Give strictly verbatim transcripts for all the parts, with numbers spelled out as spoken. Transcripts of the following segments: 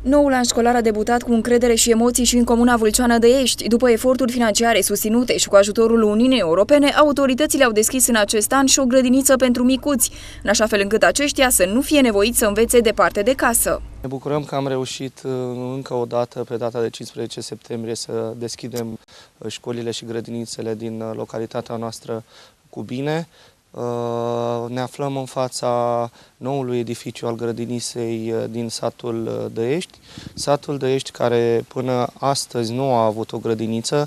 Noul an școlar a debutat cu încredere și emoții și în comuna Vâlceana de Ești. După eforturi financiare susținute și cu ajutorul Uniunii Europene, autoritățile au deschis în acest an și o grădiniță pentru micuți, în așa fel încât aceștia să nu fie nevoiți să învețe departe de casă. Ne bucurăm că am reușit încă o dată, pe data de cincisprezece septembrie, să deschidem școlile și grădinițele din localitatea noastră cu bine. Ne aflăm în fața noului edificiu al grădiniței din satul Dăiești. Satul Dăiești, care până astăzi nu a avut o grădiniță,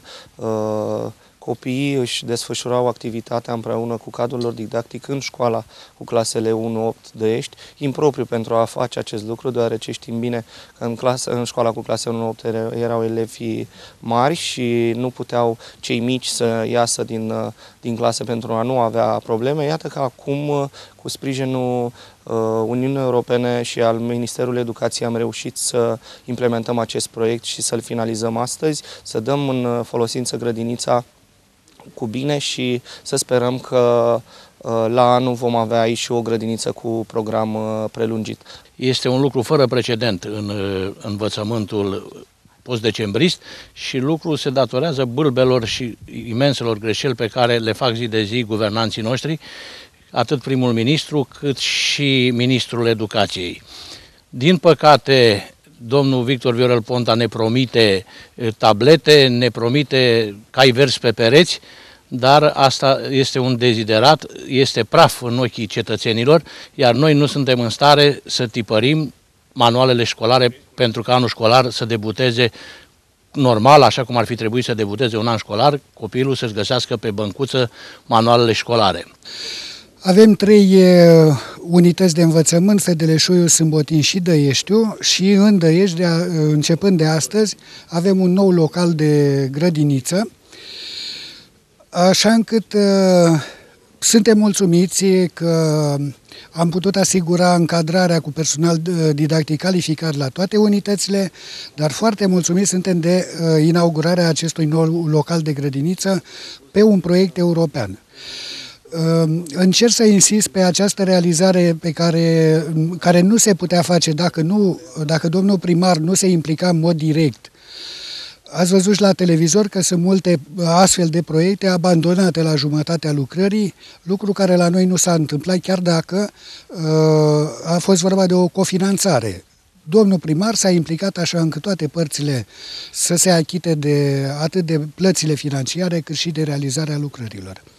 copiii își desfășurau activitatea împreună cu cadrul lor didactic în școala cu clasele unu opt Dăiești, impropriu pentru a face acest lucru, deoarece știm bine că în, clasă, în școala cu clasele unu opt erau elevi mari și nu puteau cei mici să iasă din, din clasă pentru a nu avea probleme. Iată că acum, cu sprijinul Uniunii Europene și al Ministerului Educației, am reușit să implementăm acest proiect și să-l finalizăm astăzi, să dăm în folosință grădinița cu bine și să sperăm că la anul vom avea aici și o grădiniță cu program prelungit. Este un lucru fără precedent în învățământul post-decembrist și lucrul se datorează bâlbelor și imenselor greșeli pe care le fac zi de zi guvernanții noștri, atât primul ministru cât și ministrul educației. Din păcate, domnul Victor Viorel Ponta ne promite tablete, ne promite cai verzi pe pereți, dar asta este un deziderat, este praf în ochii cetățenilor, iar noi nu suntem în stare să tipărim manualele școlare pentru ca anul școlar să debuteze normal, așa cum ar fi trebuit să debuteze un an școlar, copilul să-și găsească pe băncuță manualele școlare. Avem trei uh, unități de învățământ, Fedeleșoiu, Sâmbotin și Dăieștiu, și în Dăiești, de a, începând de astăzi, avem un nou local de grădiniță, așa încât uh, suntem mulțumiți că am putut asigura încadrarea cu personal didactic calificat la toate unitățile, dar foarte mulțumiți suntem de uh, inaugurarea acestui nou local de grădiniță pe un proiect european. Încerc să insist pe această realizare pe care, care nu se putea face dacă, nu, dacă domnul primar nu se implica în mod direct. Ați văzut la televizor că sunt multe astfel de proiecte abandonate la jumătatea lucrării, lucru care la noi nu s-a întâmplat, chiar dacă uh, a fost vorba de o cofinanțare. Domnul primar s-a implicat așa încât toate părțile să se achite de atât de plățile financiare cât și de realizarea lucrărilor.